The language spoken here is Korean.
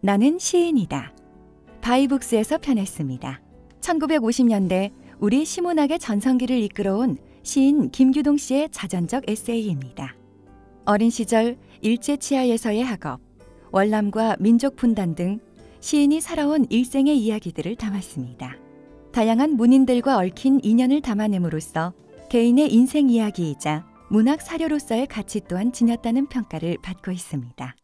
나는 시인이다. 바이북스에서 편했습니다. 1950년대 우리 시문학의 전성기를 이끌어온 시인 김규동 씨의 자전적 에세이입니다. 어린 시절 일제치하에서의 학업, 월남과 민족 분단 등 시인이 살아온 일생의 이야기들을 담았습니다. 다양한 문인들과 얽힌 인연을 담아냄으로써 개인의 인생 이야기이자 문학 사료로서의 가치 또한 지녔다는 평가를 받고 있습니다.